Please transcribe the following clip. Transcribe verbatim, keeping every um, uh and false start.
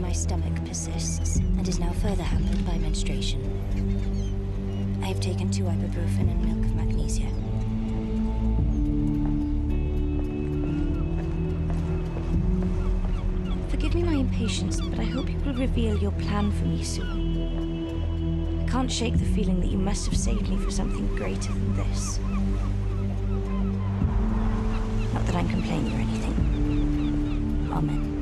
my stomach persists and is now further hampered by menstruation. I have taken two ibuprofen and milk of magnesia. Forgive me my impatience, but I hope you will reveal your plan for me soon. I can't shake the feeling that you must have saved me for something greater than this. Not that I'm complaining or anything. Amen.